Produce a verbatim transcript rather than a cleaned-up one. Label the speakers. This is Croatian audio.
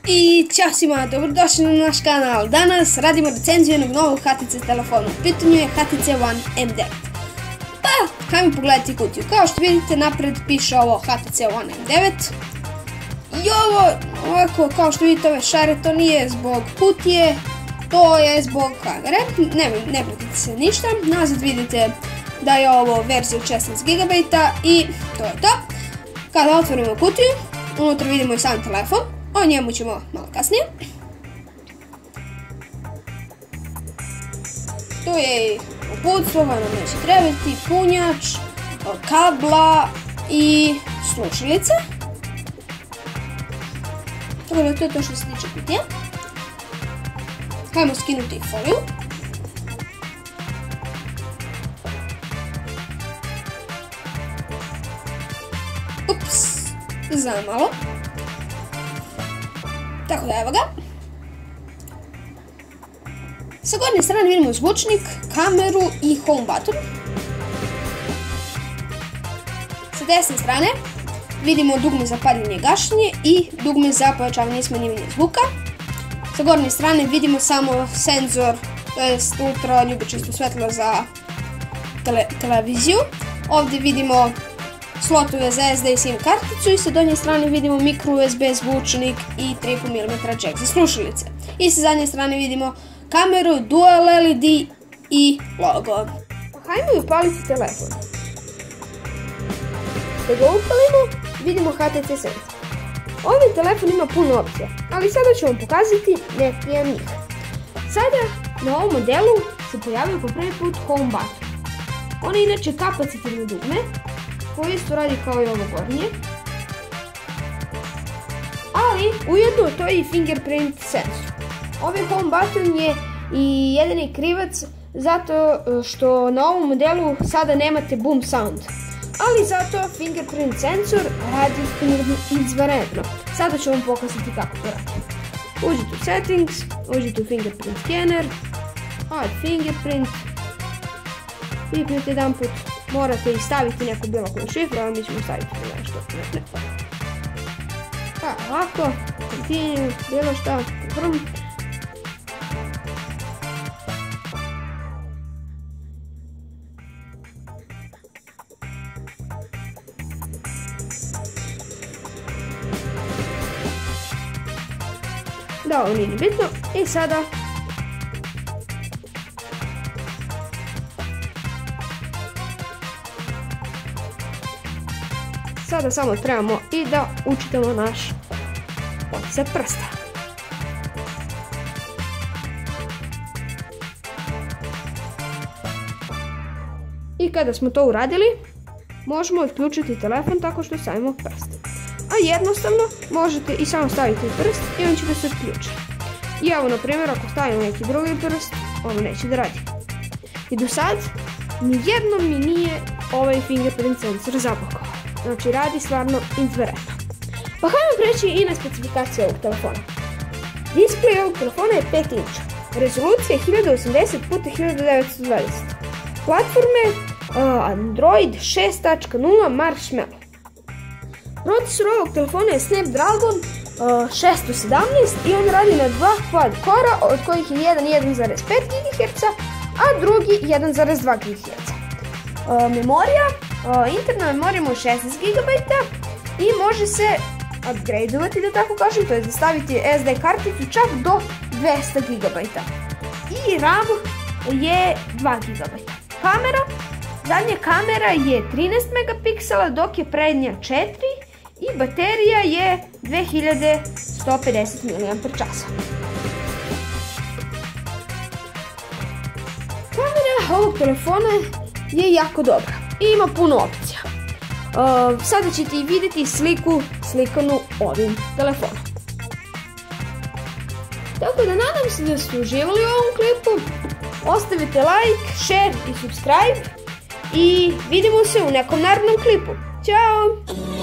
Speaker 1: I ćao svima, dobrodošli na naš kanal. Danas radimo recenziju jednog novog H T C telefona. U pitanju je H T C One M devet. Pa, hajmo pogledati kutiju. Kao što vidite, napred piše ovo H T C One M devet. I ovo, ovako, kao što vidite, ove šare, to nije zbog kutije, to je zbog kamere. Ne, ne brinite se ništa. Nazad vidite da je ovo verzija šesnaest gigabajta i to je to. Kada otvorimo kutiju, unutra vidimo i sam telefon. O njemu ćemo malo kasnije. Tu je i uputstvo, vam neće trebati, punjač, kabla i slušalice. Tako da to je to što se tiče kutije. Hajmo skinuti foliju. Ups, zamalo. Tako da evo ga. Sa gornje strane vidimo zvučnik, kameru i home button. Sa desne strane vidimo dugme za paljenje i gašenje i dugme za pojačavanje i smanjivanje zvuka. Sa gornje strane vidimo samo senzor, to jest ultra ljubičasto svetlo za tele, televiziju. Ovdje vidimo slotove za S D i SIM karticu i sa donje strane vidimo micro U S B zvučnik i tri i pol milimetra jack za slušalice. I sa zadnje strane vidimo kameru, dual L E D i logo. Hajmo upaliti telefon. Da ga upalimo, vidimo H T C senzor. Ovaj telefon ima puno opcija, ali sada ću vam pokazati neke od njih. Sada na ovom modelu se pojavio po prvi put home button. On je inače kapacitivno dugme, koji isto radi kao i ovo gornje, ali ujedno to je i fingerprint sensor. Ovaj home button je i jedini krivac zato što na ovom modelu sada nemate boom sound, ali zato fingerprint sensor radi izvanredno. Sada ću vam pokazati kako to radi. Uđite u settings, uđite u fingerprint scanner, add fingerprint, kliknite jedan put. Morate i staviti neku bilo koju šifru, ali mi ćemo staviti nešto. Ne, ne. Pa, ovako, continue, bilo šta, confirm. Da, ovo nije bitno. I sada Sada samo trebamo i da učitamo naš otisak prsta. I kada smo to uradili, možemo otključiti telefon tako što stavimo prst. A jednostavno možete i samo staviti prst i on će da se otključi. I evo, na primjer, ako stavimo neki drugi prst, ono neće da radi. I do sad, nijednom mi nije ovaj fingerprint sensor zabukao. Znači radi stvarno izvanredno. Pa hajmo preći i na specifikacije ovog telefona. Display ovog telefona je pet inča. Rezolucija je hiljadu osamdeset puta hiljadu devetsto dvadeset. Platforme uh, Android šest tačka nula Marshmallow. Procesor ovog telefona je Snapdragon uh, šesto sedamnaest i on radi na dva quad kora, od kojih je jedan jedan zarez pet gigaherca, a drugi jedan zarez dva gigaherca. Uh, memorija Uh, interna memorija mu je šesnaest gigabajta i može se upgradeovati, da tako kažem, to je da staviti S D karticu čak do dvesta gigabajta. I RAM je dva gigabajta. Kamera, zadnja kamera je trinaest megapiksela, dok je prednja četiri i baterija je dve hiljade sto pedeset miliamper časa. Kamera ovog telefona je jako dobra i ima puno opcija. Uh, sada ćete i vidjeti sliku slikanu ovim telefonom. Tako da nadam se da ste uživali u ovom klipu. Ostavite like, share i subscribe i vidimo se u nekom narednom klipu. Ćao!